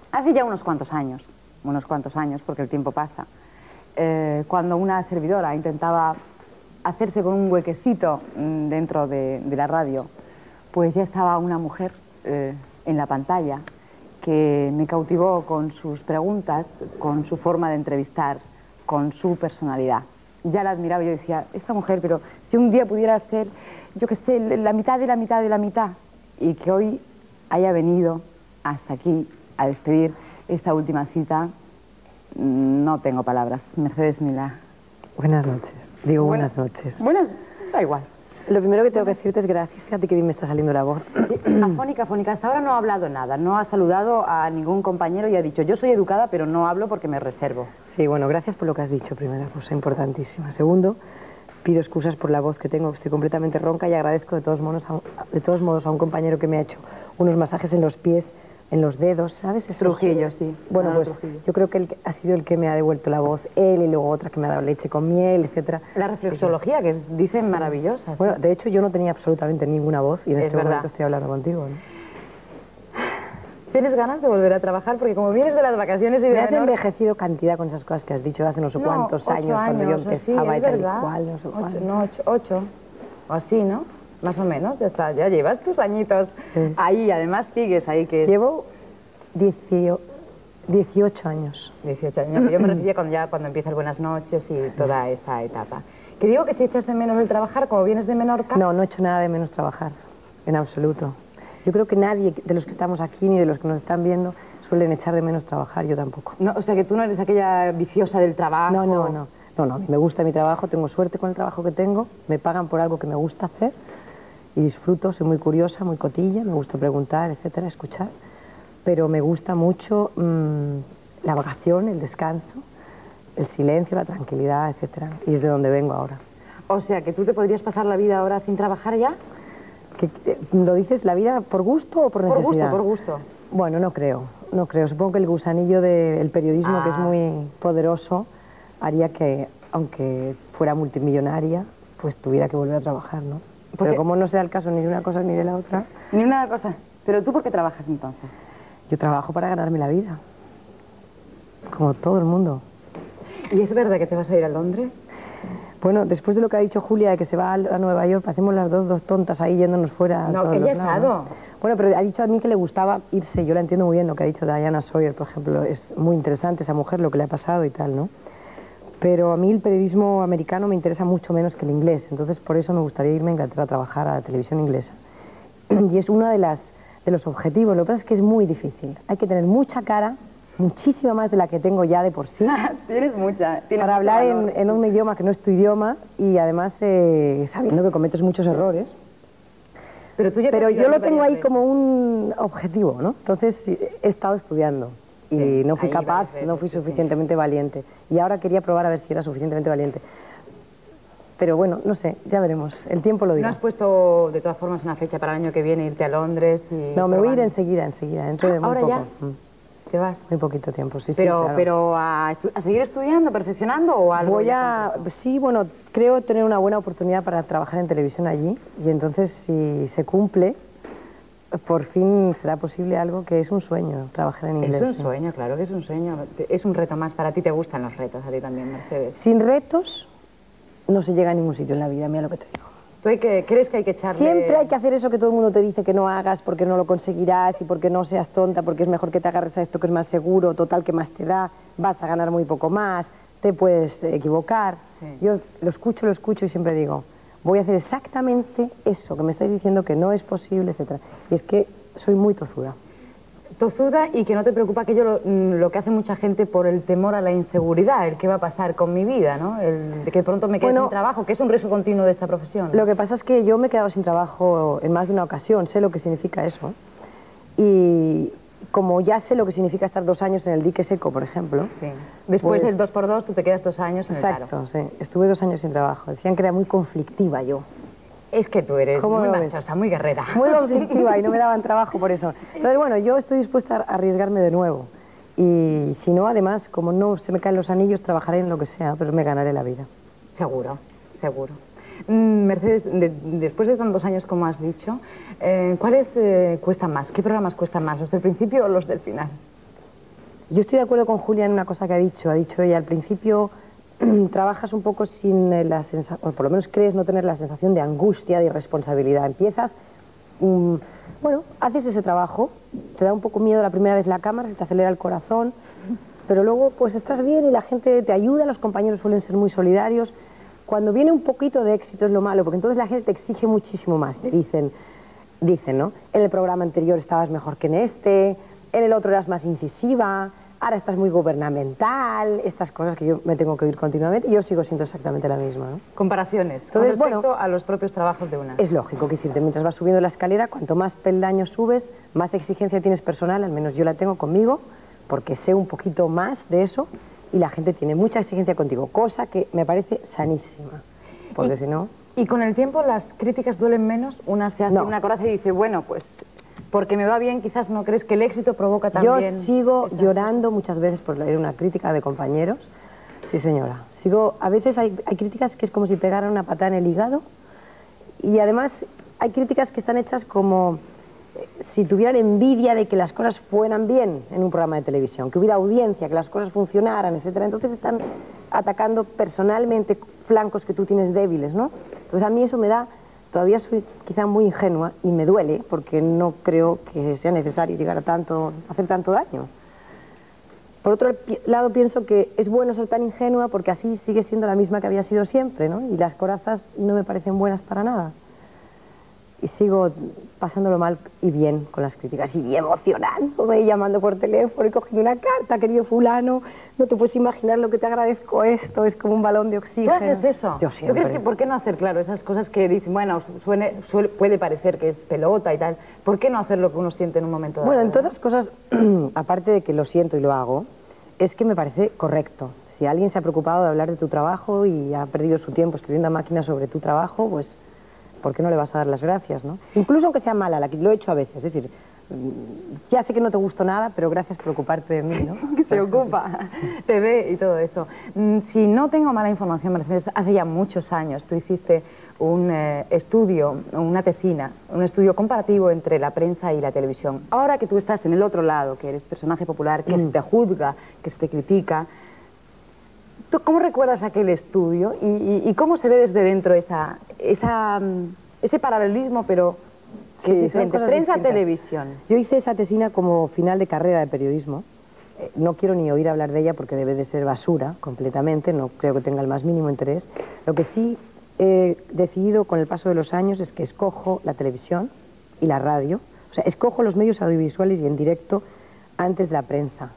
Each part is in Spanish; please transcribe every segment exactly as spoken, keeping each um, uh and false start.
Hace ya unos cuantos años, unos cuantos años, porque el tiempo pasa, eh, cuando una servidora intentaba hacerse con un huequecito mm, dentro de, de la radio, pues ya estaba una mujer eh, en la pantalla que me cautivó con sus preguntas, con su forma de entrevistar, con su personalidad. Ya la admiraba y yo decía, esta mujer, pero si un día pudiera ser, yo qué sé, la mitad de la mitad de la mitad, y que hoy haya venido hasta aquí a despedir esta última cita, no tengo palabras. Mercedes Milá. Buenas noches. Digo buenas, buenas noches. Buenas, da igual. Lo primero que tengo que decirte es gracias. Fíjate que bien me está saliendo la voz. Afónica, afónica. Hasta ahora no ha hablado nada. No ha saludado a ningún compañero y ha dicho, yo soy educada, pero no hablo porque me reservo. Sí, bueno, gracias por lo que has dicho, primera cosa importantísima. Segundo, pido excusas por la voz que tengo, que estoy completamente ronca, y agradezco de todos modos a un, de todos modos a un compañero que me ha hecho unos masajes en los pies, en los dedos, ¿sabes? Esos Trujillo, sí. Bueno, ah, pues Trujillo. Yo creo que él ha sido el que me ha devuelto la voz, él, y luego otra que me ha dado leche con miel, etcétera. La reflexología, que dicen sí. maravillosa. Bueno, sí. de hecho yo no tenía absolutamente ninguna voz y en es este verdad. momento estoy hablando contigo, ¿no? ¿Tienes ganas de volver a trabajar? Porque como vienes de las vacaciones y de me has menor... envejecido cantidad con esas cosas que has dicho de hace no sé no, cuántos años, años, cuando yo empezaba sí, y tal y verdad. cual, no sé ocho, cuál. No, ocho, ocho, o así, ¿no? Más o menos, ya está, ya llevas tus añitos sí. ahí, además sigues ahí que... Llevo dieciocho años. dieciocho años, yo me refería cuando ya cuando empieza el Buenas noches y toda esa etapa. Que digo que si echas de menos el trabajar, como vienes de Menorca... No, no he hecho nada de menos trabajar, en absoluto. Yo creo que nadie de los que estamos aquí ni de los que nos están viendo suelen echar de menos trabajar, yo tampoco. No, o sea, que tú no eres aquella viciosa del trabajo. No, no, no. No, no, me gusta mi trabajo, tengo suerte con el trabajo que tengo, me pagan por algo que me gusta hacer y disfruto, soy muy curiosa, muy cotilla, me gusta preguntar, etcétera, escuchar, pero me gusta mucho mmm, la vacación, el descanso, el silencio, la tranquilidad, etcétera, y es de donde vengo ahora. O sea, que tú te podrías pasar la vida ahora sin trabajar ya. ¿Que, ¿Lo dices la vida por gusto o por necesidad? Por gusto, por gusto. Bueno, no creo, no creo. Supongo que el gusanillo del periodismo, ah. que es muy poderoso, haría que, aunque fuera multimillonaria, pues tuviera que volver a trabajar, ¿no? Porque, pero como no sea el caso ni de una cosa ni de la otra... Ni una cosa. ¿Pero tú por qué trabajas entonces? Yo trabajo para ganarme la vida, como todo el mundo. ¿Y es verdad que te vas a ir a Londres? Bueno, después de lo que ha dicho Julia, de que se va a Nueva York, hacemos las dos, dos tontas ahí yéndonos fuera. No, ella ha estado. ¿No? Bueno, pero ha dicho a mí que le gustaba irse. Yo la entiendo muy bien lo que ha dicho Diana Sawyer, por ejemplo. Es muy interesante esa mujer, lo que le ha pasado y tal, ¿no? Pero a mí el periodismo americano me interesa mucho menos que el inglés. Entonces, por eso me gustaría irme a Inglaterra a trabajar a la televisión inglesa. Y es uno de, las, de los objetivos. Lo que pasa es que es muy difícil. Hay que tener mucha cara, muchísima más de la que tengo ya de por sí. Tienes mucha. Tienes para hablar en, en un idioma que no es tu idioma y además eh, sabiendo que cometes muchos errores. Pero, tú ya Pero yo lo tengo ahí de... como un objetivo, ¿no? Entonces he estado estudiando y sí, no fui capaz, veces, no fui suficientemente sí. valiente. Y ahora quería probar a ver si era suficientemente valiente. Pero bueno, no sé, ya veremos. El tiempo lo dirá. ¿No has puesto de todas formas una fecha para el año que viene, irte a Londres? Y no, me voy a ir enseguida, enseguida, dentro de muy ¿Ahora poco. ya? Mm. ¿Te vas? Muy poquito tiempo, sí, pero, sí, claro. ¿Pero a, a seguir estudiando, perfeccionando o algo? Voy a... Sí, bueno, creo tener una buena oportunidad para trabajar en televisión allí y entonces si se cumple, por fin será posible algo que es un sueño, trabajar en inglés. Es un sueño, claro que es un sueño. Es un reto más. Para ti te gustan los retos, a ti también, Mercedes. Sin retos no se llega a ningún sitio en la vida, mira lo que te digo. ¿Tú hay que, crees que hay que echarle...? Siempre hay que hacer eso que todo el mundo te dice que no hagas porque no lo conseguirás y porque no seas tonta, porque es mejor que te agarres a esto que es más seguro, total que más te da, vas a ganar muy poco más, te puedes equivocar. Sí. Yo lo escucho, lo escucho y siempre digo, voy a hacer exactamente eso que me estáis diciendo que no es posible, etcétera. Y es que soy muy tozuda. Tozuda y que no te preocupa aquello lo, lo que hace mucha gente por el temor a la inseguridad, el qué va a pasar con mi vida, ¿no? El de que pronto me quede bueno, sin trabajo, que es un riesgo continuo de esta profesión, ¿no? Lo que pasa es que yo me he quedado sin trabajo en más de una ocasión, sé lo que significa eso. Y como ya sé lo que significa estar dos años en el dique seco, por ejemplo... Sí. Después pues, del dos por dos tú te quedas dos años en exacto, el paro. Exacto, sí. Estuve dos años sin trabajo. Decían que era muy conflictiva yo. Es que tú eres muy machosa, muy guerrera. Muy conflictiva y no me daban trabajo por eso. Entonces, bueno, yo estoy dispuesta a arriesgarme de nuevo. Y si no, además, como no se me caen los anillos, trabajaré en lo que sea, pero me ganaré la vida. Seguro, seguro. Mm, Mercedes, de, después de tantos años, como has dicho, eh, ¿cuáles eh, cuestan más? ¿Qué programas cuestan más? ¿Los del principio o los del final? Yo estoy de acuerdo con Julia en una cosa que ha dicho. Ha dicho ella, al principio trabajas un poco sin la sensación, o por lo menos crees no tener la sensación de angustia, de irresponsabilidad. Empiezas, um, bueno, haces ese trabajo, te da un poco miedo la primera vez la cámara, se te acelera el corazón, pero luego pues estás bien y la gente te ayuda, los compañeros suelen ser muy solidarios. Cuando viene un poquito de éxito es lo malo, porque entonces la gente te exige muchísimo más. Te dicen, dicen, ¿no? En el programa anterior estabas mejor que en este, en el otro eras más incisiva, ahora estás muy gubernamental, estas cosas que yo me tengo que oír continuamente y yo sigo siendo exactamente la misma, ¿no? Comparaciones, entonces, con respecto bueno, a los propios trabajos de una. Es lógico, que decirte, mientras vas subiendo la escalera, cuanto más peldaños subes, más exigencia tienes personal, al menos yo la tengo conmigo, porque sé un poquito más de eso y la gente tiene mucha exigencia contigo, cosa que me parece sanísima, porque si no... ¿Y con el tiempo las críticas duelen menos? Una se hace no. una coraza y dice, bueno, pues... porque me va bien, quizás no crees que el éxito provoca también... Yo sigo llorando cosas. muchas veces por leer una crítica de compañeros. Sí, señora. Sigo, a veces hay, hay críticas que es como si pegaran una patada en el hígado. Y además hay críticas que están hechas como eh, si tuvieran envidia de que las cosas fueran bien en un programa de televisión, que hubiera audiencia, que las cosas funcionaran, etcétera. Entonces están atacando personalmente flancos que tú tienes débiles, ¿no? Entonces a mí eso me da... Todavía soy quizá muy ingenua y me duele porque no creo que sea necesario llegar a tanto, hacer tanto daño. Por otro lado pienso que es bueno ser tan ingenua porque así sigue siendo la misma que había sido siempre, ¿no? Y las corazas no me parecen buenas para nada. Y sigo pasándolo mal y bien con las críticas y emocionándome y llamando por teléfono y cogiendo una carta, querido fulano, no te puedes imaginar lo que te agradezco esto, es como un balón de oxígeno. ¿Tú haces eso? Yo siempre. ¿Tú crees que por qué no hacer, claro, esas cosas que dicen, bueno, suene, suele, puede parecer que es pelota y tal, ¿por qué no hacer lo que uno siente en un momento dado? Bueno, en todas las cosas, aparte de que lo siento y lo hago, es que me parece correcto. Si alguien se ha preocupado de hablar de tu trabajo y ha perdido su tiempo escribiendo a máquina sobre tu trabajo, pues... ¿por qué no le vas a dar las gracias, no? Incluso aunque sea mala, la que lo he hecho a veces, es decir, ya sé que no te gustó nada, pero gracias por ocuparte de mí, ¿no? Que se ocupa, te ve y todo eso. Si no tengo mala información, Mercedes, hace ya muchos años tú hiciste un eh, estudio, una tesina, un estudio comparativo entre la prensa y la televisión. Ahora que tú estás en el otro lado, que eres personaje popular, que mm. se te juzga, que se te critica, ¿tú cómo recuerdas aquel estudio y, y, y cómo se ve desde dentro esa, esa, ese paralelismo, pero que sí, es diferente? Prensa-televisión. Yo hice esa tesina como final de carrera de periodismo. Eh, no quiero ni oír hablar de ella porque debe de ser basura completamente, no creo que tenga el más mínimo interés. Lo que sí he decidido con el paso de los años es que escojo la televisión y la radio. O sea, escojo los medios audiovisuales y en directo antes de la prensa.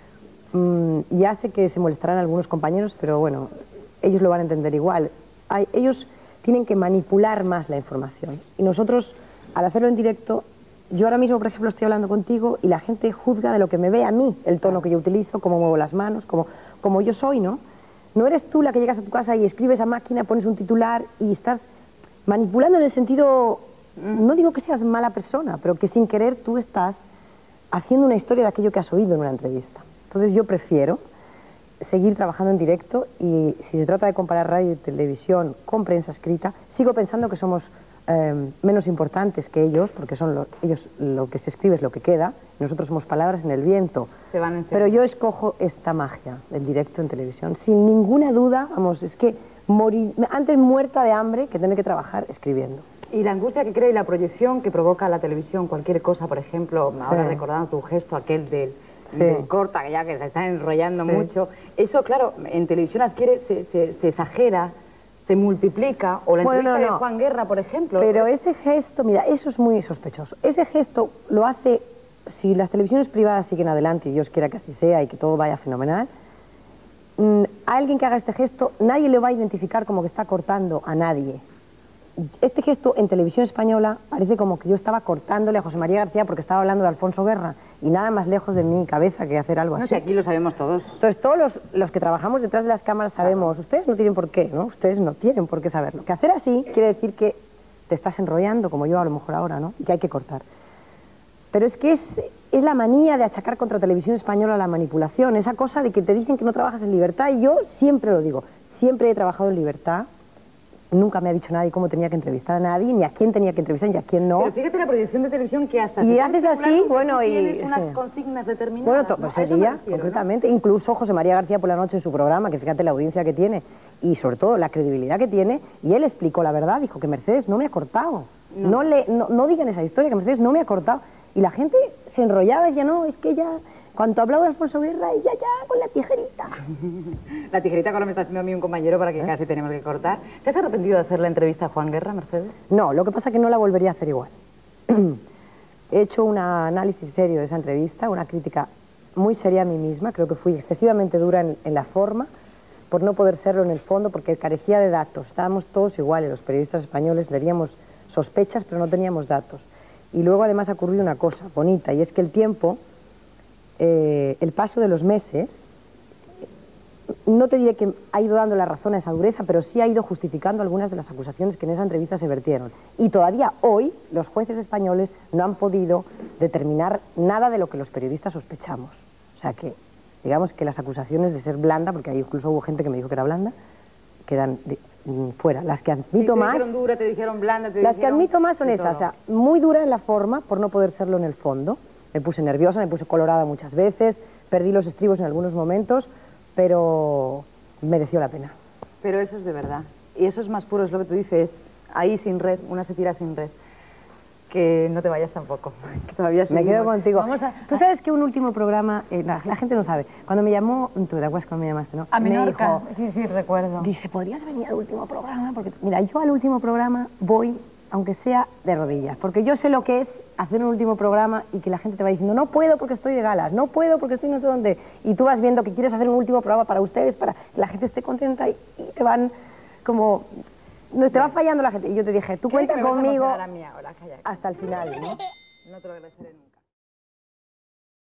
Ya sé que se molestarán algunos compañeros, pero bueno, ellos lo van a entender igual. Hay, ellos tienen que manipular más la información. Y nosotros, al hacerlo en directo, yo ahora mismo, por ejemplo, estoy hablando contigo y la gente juzga de lo que me ve a mí, el tono que yo utilizo, cómo muevo las manos, cómo, cómo yo soy, ¿no? No eres tú la que llegas a tu casa y escribes a máquina, pones un titular y estás manipulando en el sentido, no digo que seas mala persona, pero que sin querer tú estás haciendo una historia de aquello que has oído en una entrevista. Entonces yo prefiero seguir trabajando en directo y si se trata de comparar radio y televisión con prensa escrita, sigo pensando que somos eh, menos importantes que ellos, porque son lo, ellos lo que se escribe es lo que queda, nosotros somos palabras en el viento. Se van en Pero yo escojo esta magia del directo en televisión, sin ninguna duda, vamos, es que morir, antes muerta de hambre que tener que trabajar escribiendo. Y la angustia que crea y la proyección que provoca la televisión, cualquier cosa, por ejemplo, sí. ahora recordando tu gesto aquel del... Sí. De corta, que ya que se está enrollando sí. mucho. Eso, claro, en televisión adquiere, se, se, se exagera, se multiplica, o la bueno, entrevista no, no. de Juan Guerra, por ejemplo. Pero ese gesto, mira, eso es muy sospechoso. Ese gesto lo hace, si las televisiones privadas siguen adelante, y Dios quiera que así sea y que todo vaya fenomenal, mmm, a alguien que haga este gesto, nadie le va a identificar como que está cortando a nadie. Este gesto en televisión española parece como que yo estaba cortándole a José María García porque estaba hablando de Alfonso Guerra y nada más lejos de mi cabeza que hacer algo así. No sé, aquí lo sabemos todos. Entonces todos los, los que trabajamos detrás de las cámaras sabemos, ustedes no tienen por qué, ¿no? Ustedes no tienen por qué saberlo. Que hacer así quiere decir que te estás enrollando, como yo a lo mejor ahora, ¿no? Y que hay que cortar. Pero es que es, es la manía de achacar contra televisión española la manipulación, esa cosa de que te dicen que no trabajas en libertad y yo siempre lo digo, siempre he trabajado en libertad. nunca me ha dicho nadie cómo tenía que entrevistar a nadie, ni a quién tenía que entrevistar, ni a quién no. Pero fíjate la proyección de televisión que hasta... Y haces así, bueno, y... Tienes unas sí. consignas determinadas, Bueno, pues ¿no? ese día, concretamente, ¿no? Incluso José María García por la noche en su programa, que fíjate la audiencia que tiene, y sobre todo la credibilidad que tiene, y él explicó la verdad, dijo que Mercedes no me ha cortado. No, no, le, no, no digan esa historia, que Mercedes no me ha cortado. Y la gente se enrollaba y decía, no, es que ya... Cuando hablaba de Alfonso Guerra, ella ya con la tijerita. La tijerita que ahora me está haciendo a mí un compañero para que ¿Eh? casi tenemos que cortar. ¿Te has arrepentido de hacer la entrevista a Juan Guerra, Mercedes? No, lo que pasa es que no la volvería a hacer igual. He hecho un análisis serio de esa entrevista, una crítica muy seria a mí misma. Creo que fui excesivamente dura en, en la forma, por no poder serlo en el fondo, porque carecía de datos. Estábamos todos iguales, los periodistas españoles teníamos sospechas, pero no teníamos datos. Y luego además ha ocurrido una cosa bonita, y es que el tiempo... Eh, el paso de los meses, no te diré que ha ido dando la razón a esa dureza, pero sí ha ido justificando algunas de las acusaciones que en esa entrevista se vertieron. Y todavía hoy los jueces españoles no han podido determinar nada de lo que los periodistas sospechamos. O sea que, digamos que las acusaciones de ser blanda, porque ahí incluso hubo gente que me dijo que era blanda, quedan de, mm, fuera. Las que admito sí, te más... dijeron dura, te dijeron blanda, te las dijeron... que admito más son esas, o sea, muy dura en la forma, por no poder serlo en el fondo. Me puse nerviosa, me puse colorada muchas veces, perdí los estribos en algunos momentos, pero mereció la pena. Pero eso es de verdad. Y eso es más puro, es lo que tú dices, ahí sin red, una se tira sin red. Que no te vayas tampoco, que todavía seguimos. Me quedo contigo. Vamos a... Tú sabes que un último programa, eh, la, la gente no sabe, cuando me llamó, tú te acuerdas cuando me llamaste, ¿no? A me Menorca, dijo, sí, sí, recuerdo. Dice, ¿podrías venir al último programa? Porque, mira, yo al último programa voy... aunque sea de rodillas, porque yo sé lo que es hacer un último programa y que la gente te va diciendo, no puedo porque estoy de galas, no puedo porque estoy no sé dónde, y tú vas viendo que quieres hacer un último programa para ustedes, para que la gente esté contenta y, y te van como, no, te va fallando la gente. Y yo te dije, tú cuenta conmigo ahora, calla, calla. hasta el final, ¿no? No te lo agradeceré nunca.